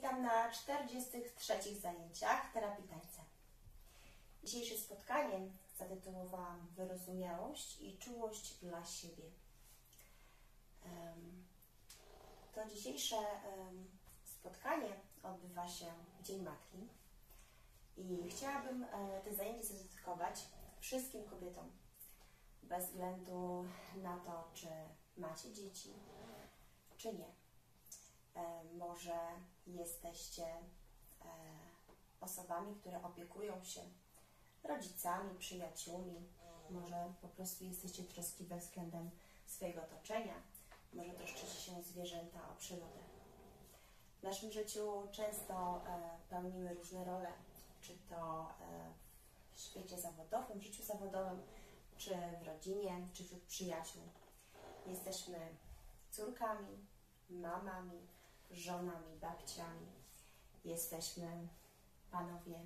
Witam na 43 zajęciach terapii tańcem. Dzisiejsze spotkanie zatytułowałam Wyrozumiałość i czułość dla siebie. To dzisiejsze spotkanie odbywa się w Dzień Matki i chciałabym te zajęcie zadedykować wszystkim kobietom, bez względu na to, czy macie dzieci, czy nie. Może jesteście osobami, które opiekują się rodzicami, przyjaciółmi, może po prostu jesteście troskliwe względem swojego otoczenia, może troszczycie się o zwierzęta, o przyrodę. W naszym życiu często pełnimy różne role, czy to w świecie zawodowym, w życiu zawodowym, czy w rodzinie, czy wśród przyjaciół. Jesteśmy córkami, mamami, żonami, babciami. Jesteśmy, panowie,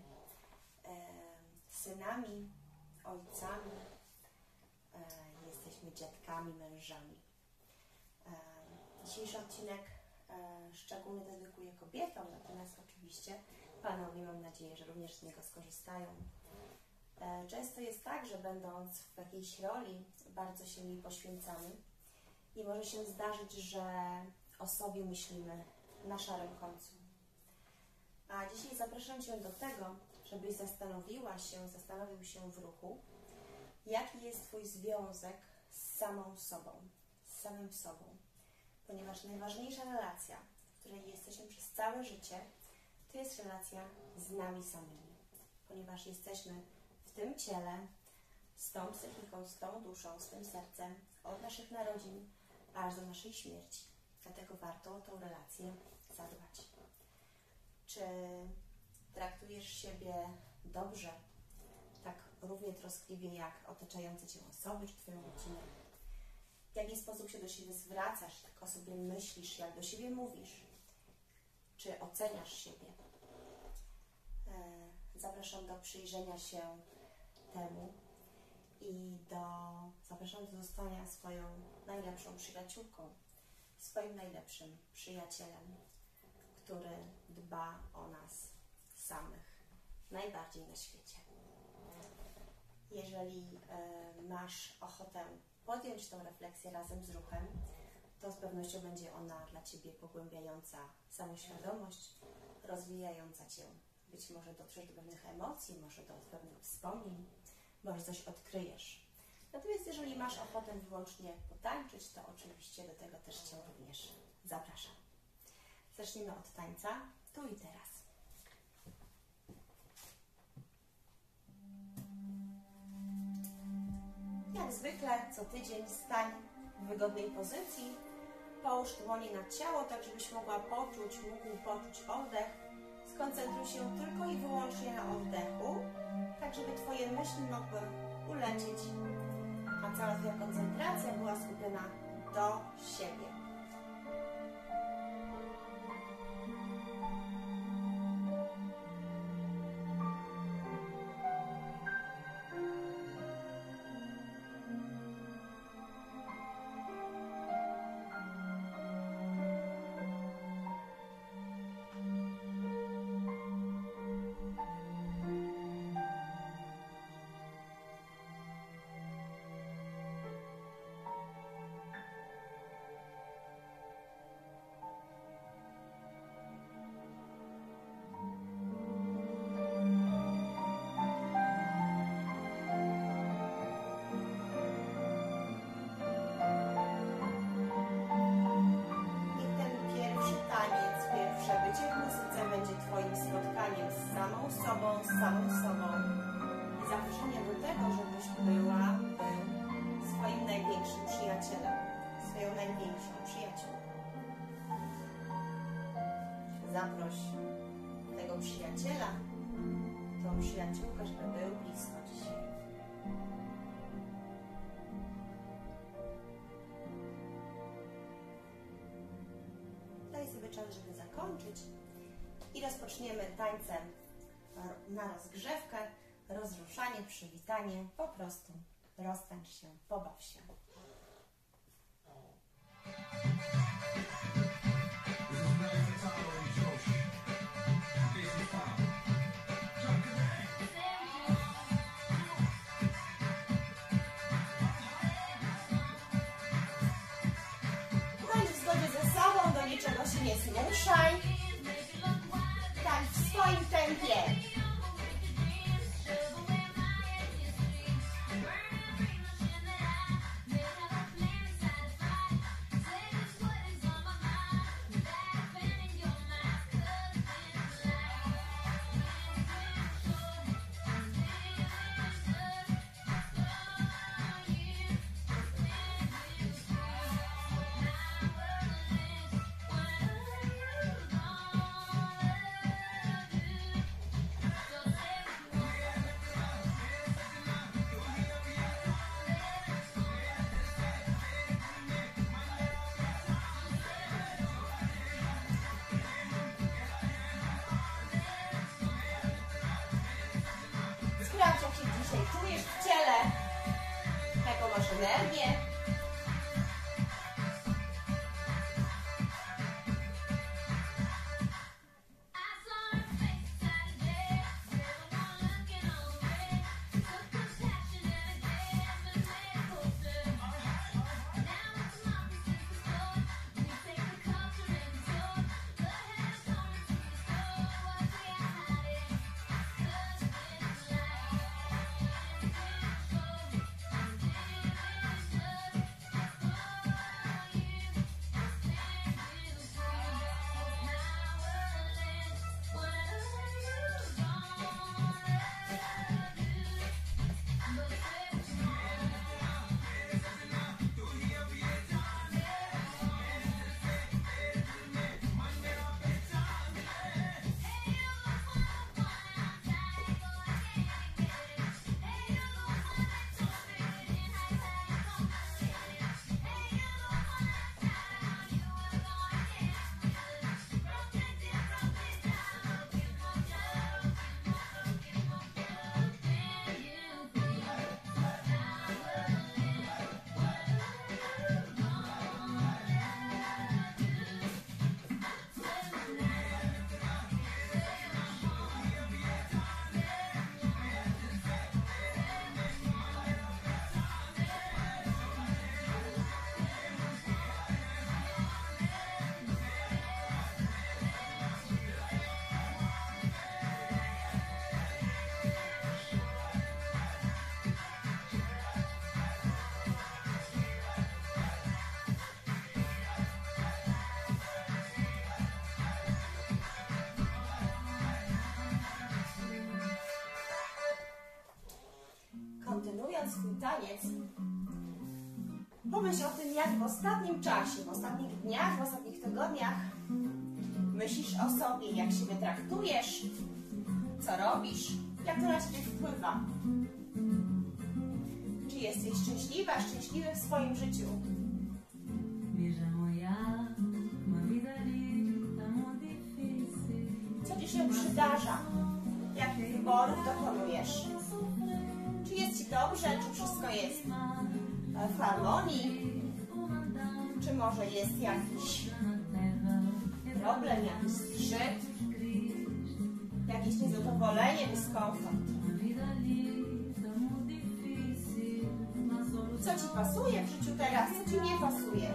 synami, ojcami. Jesteśmy dziadkami, mężami. Dzisiejszy odcinek szczególnie dedykuję kobietom, natomiast oczywiście panowie, mam nadzieję, że również z niego skorzystają. Często jest tak, że będąc w jakiejś roli, bardzo się jej poświęcamy i może się zdarzyć, że o sobie myślimy na szarym końcu. A dzisiaj zapraszam Cię do tego, żebyś zastanowił się w ruchu, jaki jest Twój związek z samą sobą, z samym sobą. Ponieważ najważniejsza relacja, w której jesteśmy przez całe życie, to jest relacja z nami samymi. Ponieważ jesteśmy w tym ciele, z tą psychiką, z tą duszą, z tym sercem, od naszych narodzin aż do naszej śmierci. Dlatego warto o tą relację zadbać. Czy traktujesz siebie dobrze, tak równie troskliwie jak otaczające Cię osoby, czy Twoją rodzinę? W jaki sposób się do siebie zwracasz, jak o sobie myślisz, jak do siebie mówisz? Czy oceniasz siebie? Zapraszam do przyjrzenia się temu i zapraszam do zostania swoją najlepszą przyjaciółką, swoim najlepszym przyjacielem, który dba o nas samych najbardziej na świecie. Jeżeli masz ochotę podjąć tą refleksję razem z ruchem, to z pewnością będzie ona dla Ciebie pogłębiająca samoświadomość, rozwijająca Cię. Być może dotrzesz do pewnych emocji, może do pewnych wspomnień, może coś odkryjesz. Natomiast jeżeli masz ochotę wyłącznie potańczyć, to oczywiście do tego też Cię również zapraszam. Zacznijmy od tańca, tu i teraz. Jak zwykle co tydzień stań w wygodnej pozycji, połóż dłonie na ciało, tak żebyś mógł poczuć oddech. Skoncentruj się tylko i wyłącznie na oddechu, tak żeby Twoje myśli mogły ulecieć, a cała Twoja koncentracja była skupiona do siebie. Z samą sobą i zaproszenie do tego, żebyś była swoim największym przyjacielem, swoją największą przyjaciółką. Zaproś tego przyjaciela, tą przyjaciółkę, żeby był blisko dzisiaj. Daj sobie czas, żeby zakończyć i rozpoczniemy tańcem na rozgrzewkę, rozruszanie, przywitanie, po prostu roztańcz się, pobaw się. This is Melody Furtado and Josh. wymuszaj. Tak, w swoim tempie. Sprawdź, jak się dzisiaj czujesz w ciele, jaką masz energię. Kontynuując swój taniec, pomyśl o tym, jak w ostatnim czasie, w ostatnich dniach, w ostatnich tygodniach myślisz o sobie, jak siebie traktujesz, co robisz, jak to na ciebie wpływa. Czy jesteś szczęśliwa, szczęśliwy w swoim życiu? Co ci się przydarza? Jakich wyborów dokonujesz? Czy jest ci dobrze? Czy wszystko jest w harmonii? Czy może jest jakiś problem, jakiś zgrzyt, jakieś niezadowolenie, dyskomfort? Co ci pasuje w życiu teraz? Co ci nie pasuje?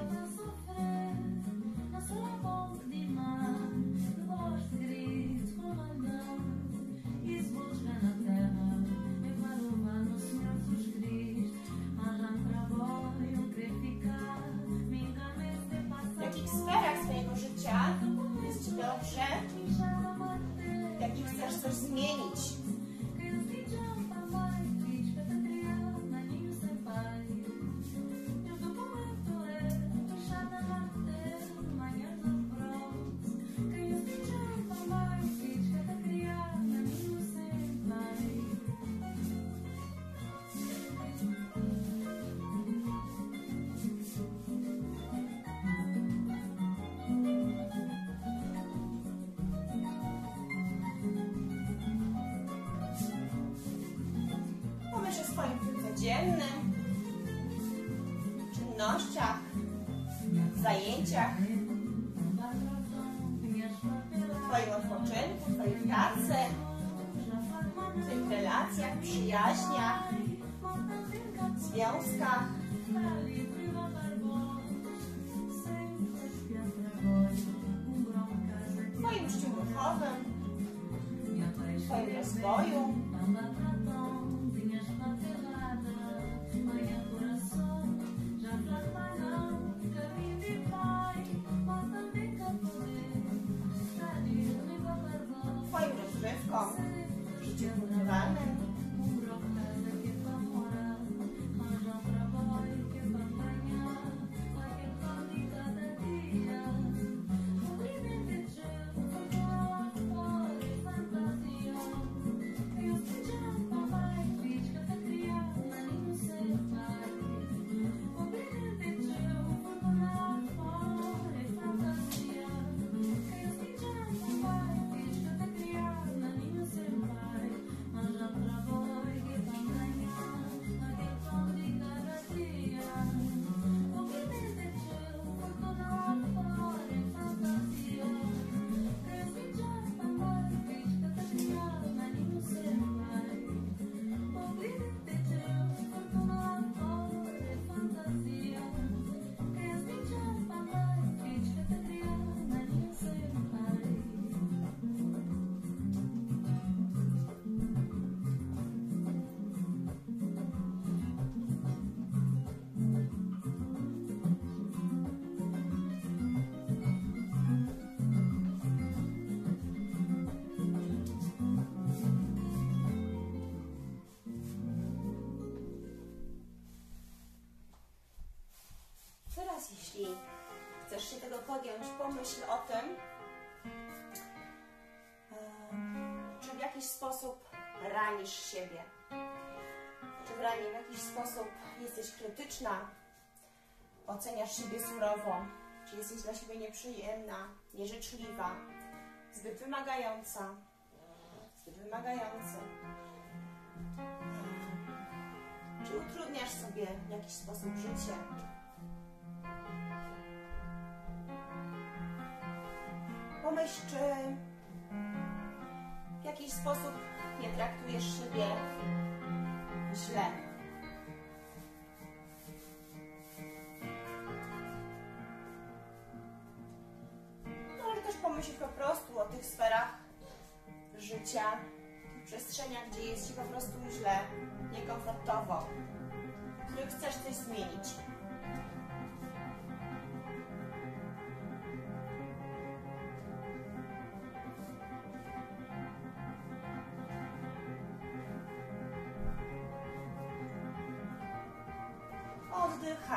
W jakich sferach swojego życia jest ci dobrze? W jakich chcesz coś zmienić? Pomyśl o swoim codziennym czynnościach, zajęciach, twoim odpoczynku, twojej pracy, twoich relacjach, przyjaźniach, związkach. w Twoim rozwoju. Twoim rozrywkom w życiu kulturalnym. Teraz, jeśli chcesz się tego podjąć, pomyśl o tym, czy w jakiś sposób ranisz siebie, czy w jakiś sposób jesteś krytyczna, oceniasz siebie surowo, czy jesteś dla siebie nieprzyjemna, nieżyczliwa, zbyt wymagająca, zbyt wymagający. Czy utrudniasz sobie w jakiś sposób życie? Pomyśl, czy w jakiś sposób nie traktujesz siebie źle. No, ale też pomyśl po prostu o tych sferach życia, tych przestrzeniach, gdzie jest Ci po prostu źle, niekomfortowo, w których chcesz coś zmienić. Oddychaj.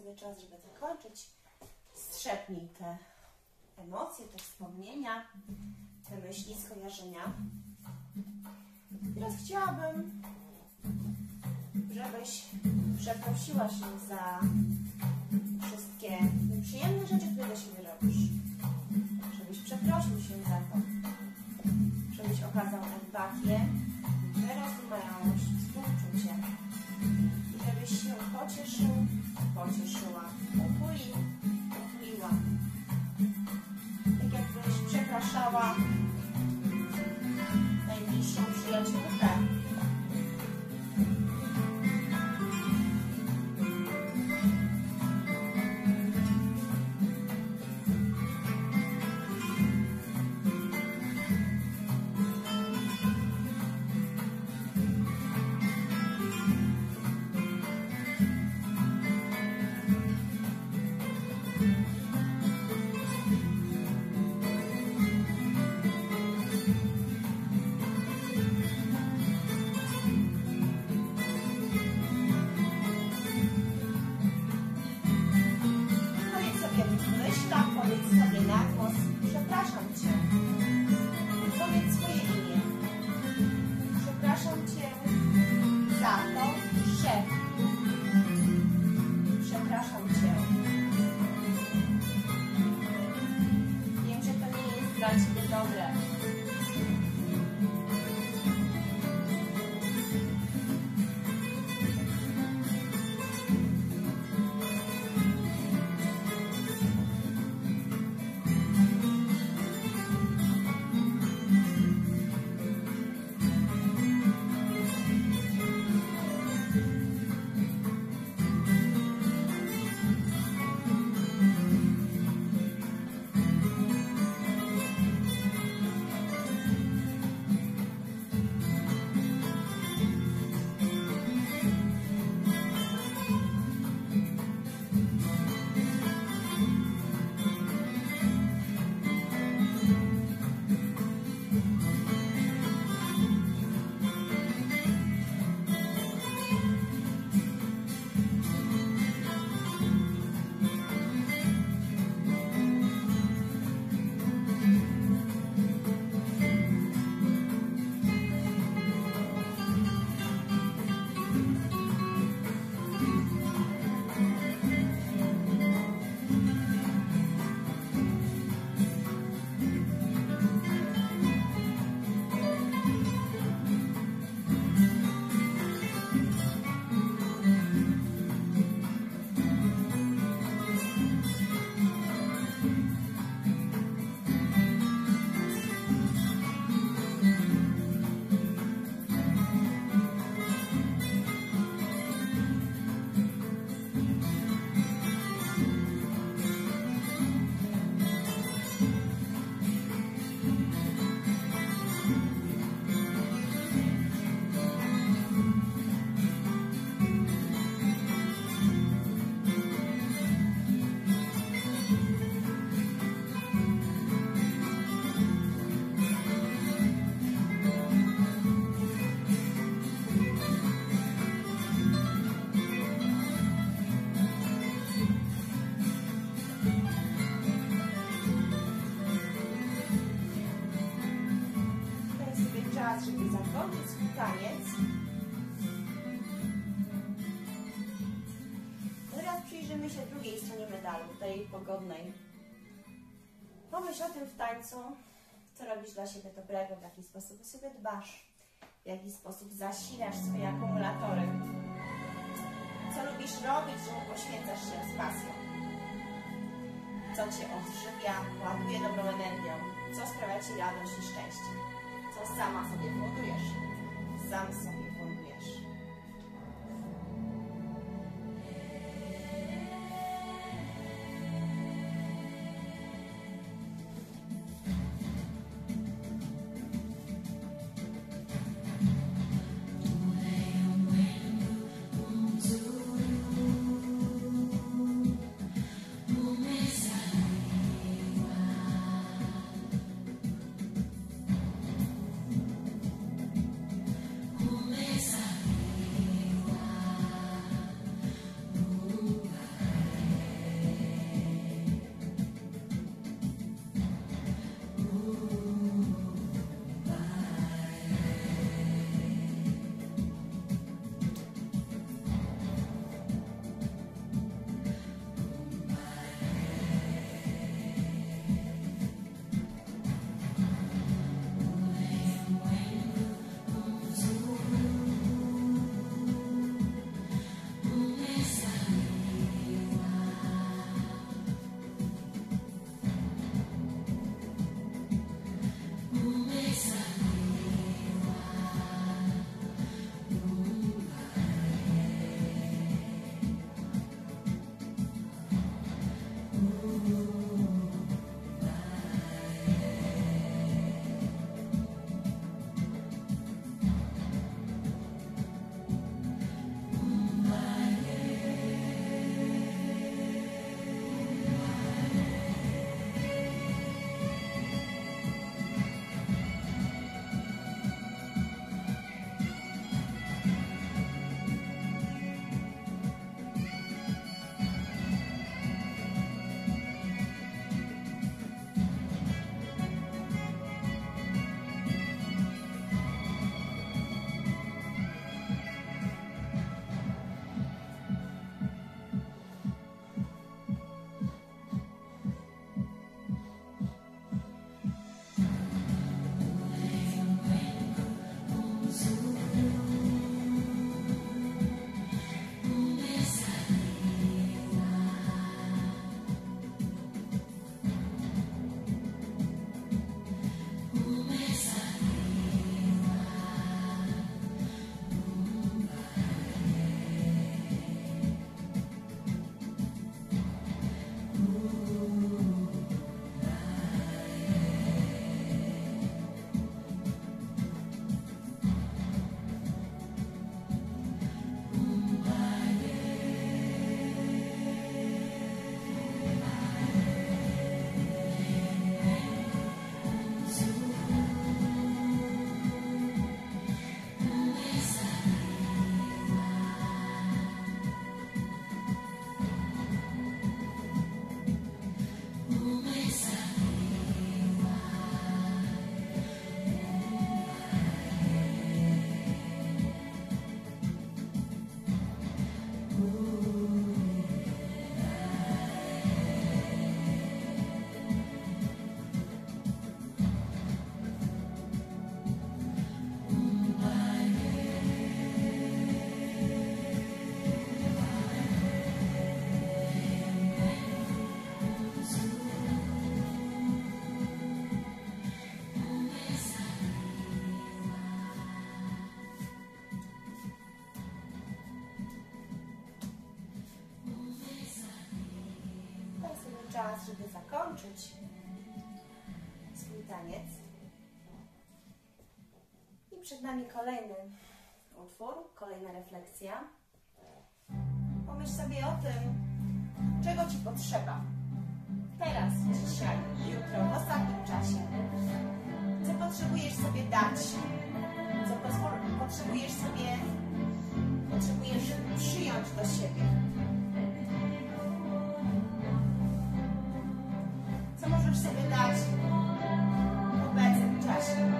sobie czas, żeby zakończyć. Strzepnij te emocje, te wspomnienia, te myśli, skojarzenia. Teraz chciałabym, żebyś przeprosiła się za wszystkie nieprzyjemne rzeczy, które do siebie robisz. Żebyś przeprosił się za to. Żebyś okazał empatię, wyrozumiałość, współczucie. I żebyś się pocieszył, pocieszyła, utuliła. Tak jakbyś przepraszała najbliższą przyjaciółkę. Żeby zakończyć swój taniec. Teraz przyjrzymy się drugiej stronie medalu, tej pogodnej. Pomyśl o tym w tańcu, co robisz dla siebie dobrego, w jaki sposób o siebie dbasz, w jaki sposób zasilasz swoje akumulatory. Co lubisz robić, czemu poświęcasz się z pasją. Co Cię odżywia, ładuje dobrą energią, co sprawia Ci radość i szczęście. Co sama sobie fundujesz, sam sobie fundujesz. Oh, czas, żeby zakończyć swój taniec. I przed nami kolejny utwór, kolejna refleksja. Pomyśl sobie o tym, czego Ci potrzeba teraz, dzisiaj, jutro, w ostatnim czasie. Co potrzebujesz sobie dać? Co potrzebujesz przyjąć do siebie? Co możesz sobie dać w obecnym czasie?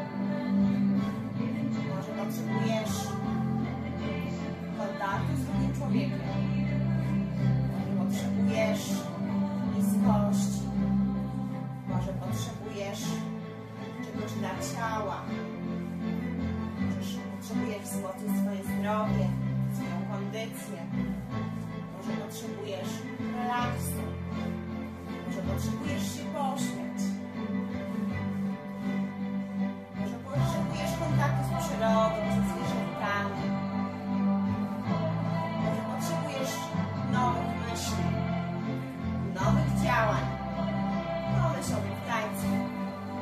Może potrzebujesz kontaktu z drugim człowiekiem? Może potrzebujesz bliskości? Może potrzebujesz czegoś dla ciała? Może potrzebujesz wzmocnić swoje zdrowie, swoją kondycję? Może potrzebujesz relaksu? Może potrzebujesz się pośmiać? Może potrzebujesz kontaktu z przyrodą, ze zwierzętami? Może potrzebujesz nowych myśli, nowych działań? Pomyśl o tym w tańcu.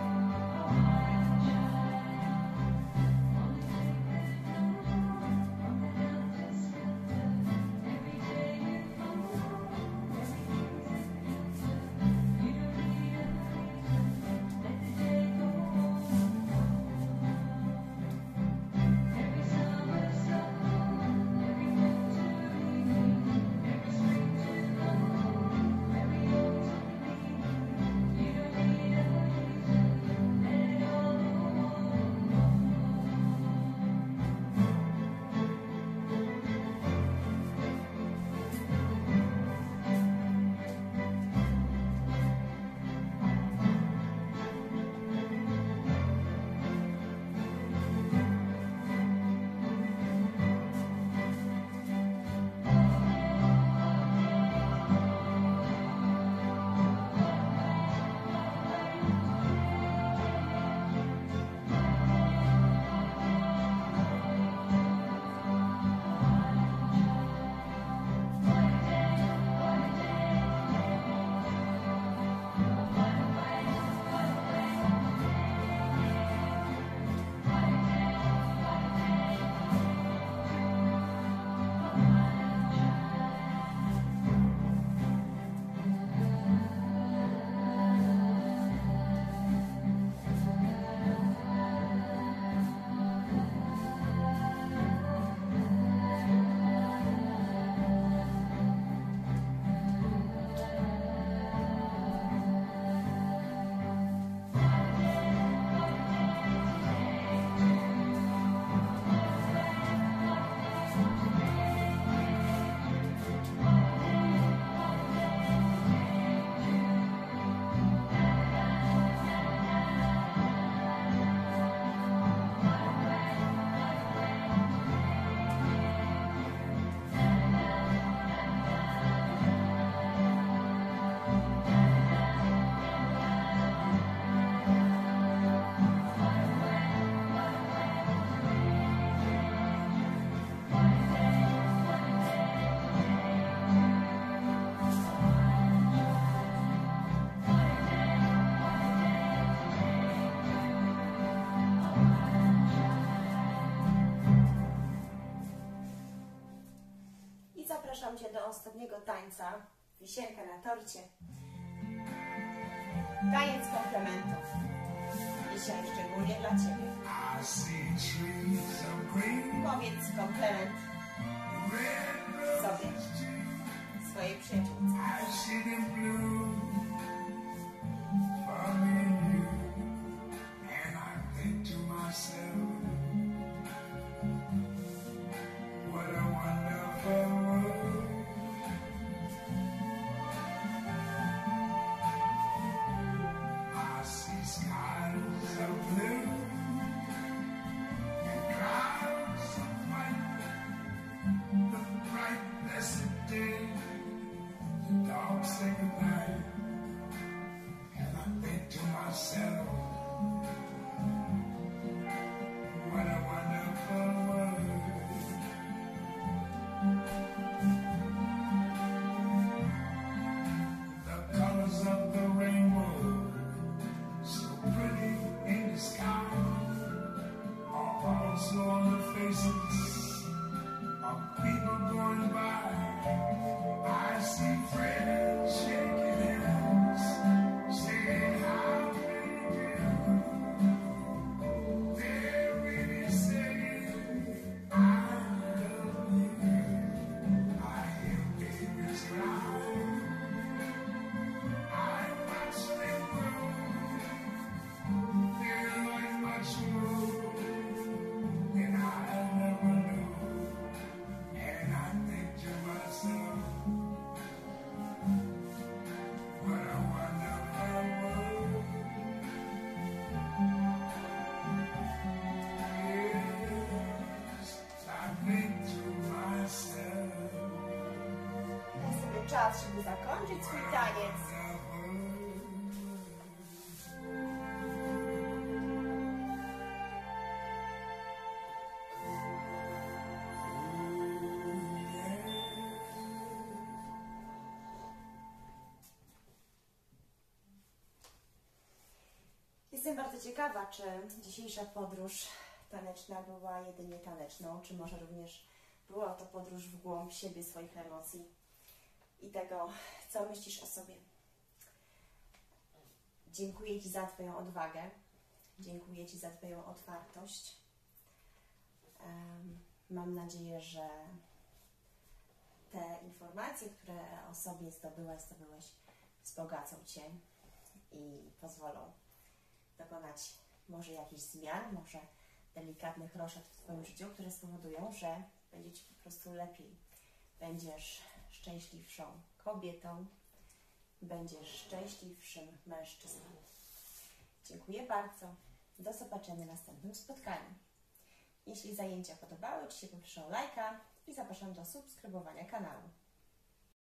Zapraszam Cię do ostatniego tańca, wisienka na torcie. Taniec komplementów. Dzisiaj szczególnie dla Ciebie. Powiedz komplement sobie, swojej przyjaciółce. Colors czas, żeby zakończyć swój taniec. Jestem bardzo ciekawa, czy dzisiejsza podróż taneczna była jedynie taneczną, czy może również była to podróż w głąb siebie, swoich emocji i tego, co myślisz o sobie. Dziękuję Ci za Twoją odwagę, dziękuję Ci za Twoją otwartość. Mam nadzieję, że te informacje, które o sobie zdobyłeś, wzbogacą Cię i pozwolą dokonać może jakichś zmian, może delikatnych roszad w Twoim życiu, które spowodują, że będzie Ci po prostu lepiej. Będziesz szczęśliwszą kobietą, będziesz szczęśliwszym mężczyzną. Dziękuję bardzo. Do zobaczenia w następnym spotkaniu. Jeśli zajęcia podobały Ci się, poproszę o lajka i zapraszam do subskrybowania kanału.